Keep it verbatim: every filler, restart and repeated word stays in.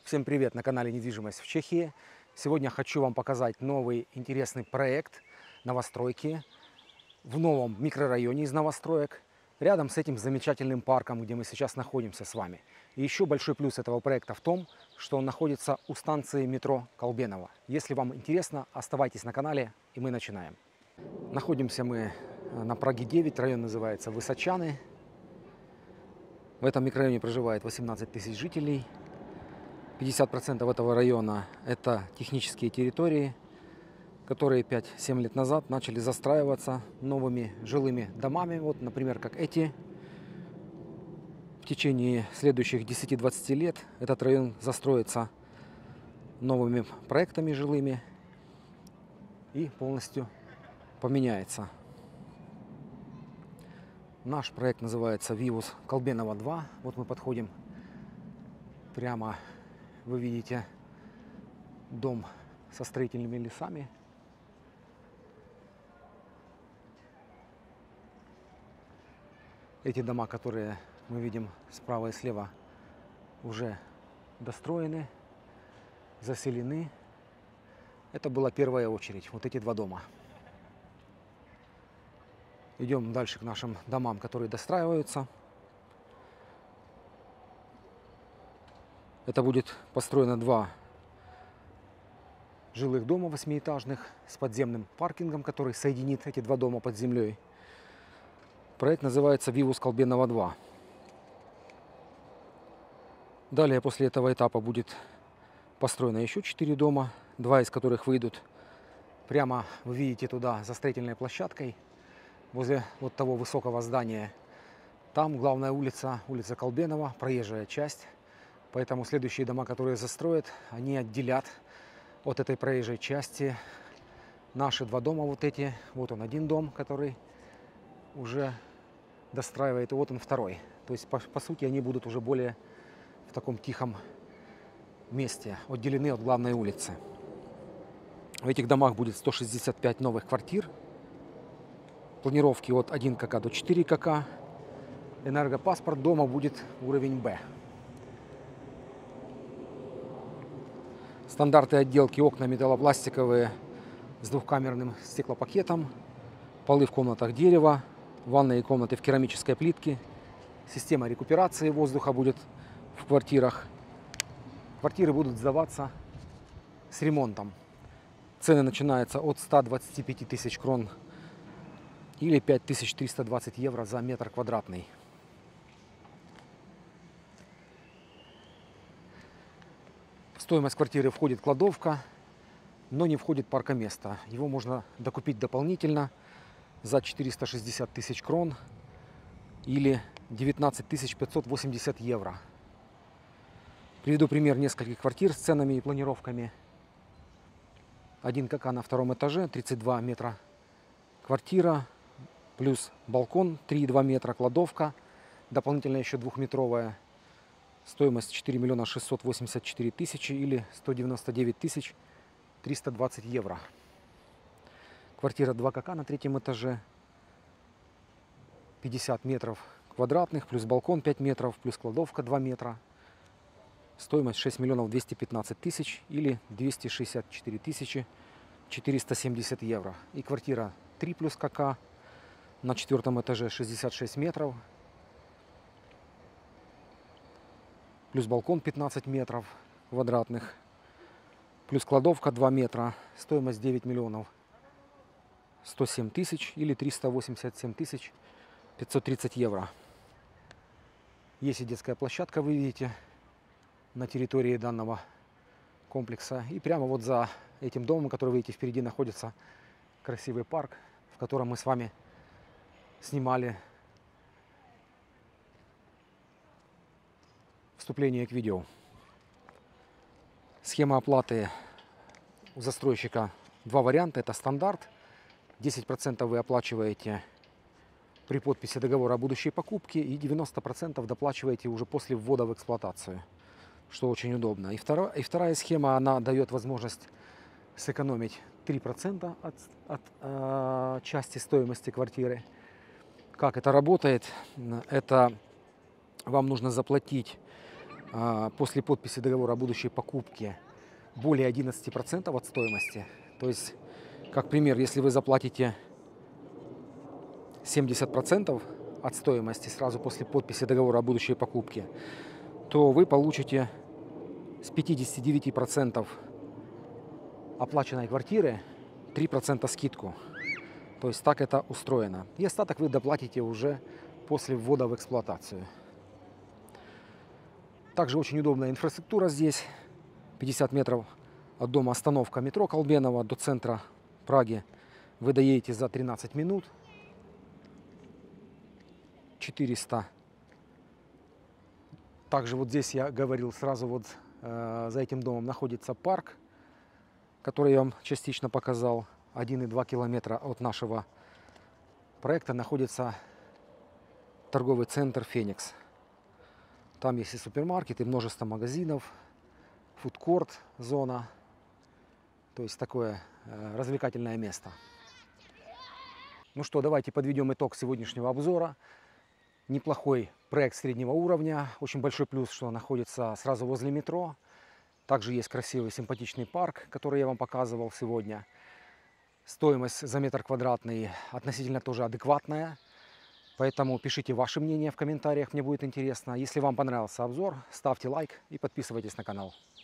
Всем привет на канале «Недвижимость в Чехии». Сегодня хочу вам показать новый интересный проект новостройки в новом микрорайоне из новостроек, рядом с этим замечательным парком, где мы сейчас находимся с вами. И еще большой плюс этого проекта в том, что он находится у станции метро Колбеново. Если вам интересно, оставайтесь на канале, и мы начинаем. Находимся мы на Праге девять, район называется Высочаны. В этом микрорайоне проживает восемнадцать тысяч жителей. пятьдесят процентов этого района – это технические территории, которые пять-семь лет назад начали застраиваться новыми жилыми домами. Вот, например, как эти. В течение следующих десяти-двадцати лет этот район застроится новыми проектами жилыми и полностью поменяется. Наш проект называется Вивус Колбеново два. Вот мы подходим прямо. Вы видите дом со строительными лесами. Эти дома, которые мы видим справа и слева, уже достроены, заселены. Это была первая очередь, вот эти два дома. Идем дальше к нашим домам, которые достраиваются. Это будет построено два жилых дома восьмиэтажных с подземным паркингом, который соединит эти два дома под землей. Проект называется Вивус Колбеново два. Далее после этого этапа будет построено еще четыре дома, два из которых выйдут прямо, вы видите, туда за строительной площадкой, возле вот того высокого здания. Там главная улица, улица Колбеново, проезжая часть. Поэтому следующие дома, которые застроят, они отделят от этой проезжей части наши два дома, вот эти. Вот он один дом, который уже достраивает, и вот он второй. То есть, по, по сути, они будут уже более в таком тихом месте, отделены от главной улицы. В этих домах будет сто шестьдесят пять новых квартир. Планировки от один ка до четыре ка. Энергопаспорт дома будет уровень Б. Стандарты отделки: окна металлопластиковые с двухкамерным стеклопакетом, полы в комнатах дерева, ванные комнаты в керамической плитке. Система рекуперации воздуха будет в квартирах. Квартиры будут сдаваться с ремонтом. Цены начинаются от ста двадцати пяти тысяч крон или пять тысяч триста двадцать евро за метр квадратный. В стоимость квартиры входит кладовка, но не входит паркоместо. Его можно докупить дополнительно за четыреста шестьдесят тысяч крон или девятнадцать тысяч пятьсот восемьдесят евро. Приведу пример нескольких квартир с ценами и планировками. один ка на втором этаже, тридцать два метра квартира, плюс балкон три и два метра, кладовка, дополнительно еще двухметровая. Стоимость четыре миллиона шестьсот восемьдесят четыре тысячи или сто девяносто девять тысяч триста двадцать евро. Квартира два ка на третьем этаже, пятьдесят метров квадратных, плюс балкон пять метров, плюс кладовка два метра. Стоимость шесть миллионов двести пятнадцать тысяч или двести шестьдесят четыре тысячи четыреста семьдесят евро. И квартира три плюс ка на четвертом этаже, шестьдесят шесть метров. Плюс балкон пятнадцать метров квадратных, плюс кладовка два метра, стоимость девять миллионов сто семь тысяч или триста восемьдесят семь тысяч пятьсот тридцать евро. Есть и детская площадка, вы видите, на территории данного комплекса. И прямо вот за этим домом, который вы видите впереди, находится красивый парк, в котором мы с вами снимали вступление к видео. Схема оплаты у застройщика два варианта. Это стандарт. десять процентов вы оплачиваете при подписи договора о будущей покупке и девяносто процентов доплачиваете уже после ввода в эксплуатацию, что очень удобно. И, второ, и вторая схема, она дает возможность сэкономить три процента от, от э, части стоимости квартиры. Как это работает? Это вам нужно заплатить а, после подписи договора о будущей покупке более одиннадцати процентов от стоимости. То есть, как пример, если вы заплатите семьдесят процентов от стоимости сразу после подписи договора о будущей покупке, то вы получите с пятидесяти девяти процентов оплаченной квартиры три процента скидку. То есть так это устроено. И остаток вы доплатите уже после ввода в эксплуатацию. Также очень удобная инфраструктура здесь. пятьдесят метров от дома остановка метро Колбенова до центра Праги. Вы доедете за тринадцать минут. четыреста. Также вот здесь я говорил сразу, вот э, за этим домом находится парк, который я вам частично показал. один и два километра от нашего проекта находится торговый центр «Феникс». Там есть и супермаркет, и множество магазинов, фудкорт, зона. То есть такое э, развлекательное место. Ну что, давайте подведем итог сегодняшнего обзора. Неплохой проект среднего уровня. Очень большой плюс, что он находится сразу возле метро. Также есть красивый, симпатичный парк, который я вам показывал сегодня. Стоимость за метр квадратный относительно тоже адекватная. Поэтому пишите ваше мнение в комментариях, мне будет интересно. Если вам понравился обзор, ставьте лайк и подписывайтесь на канал.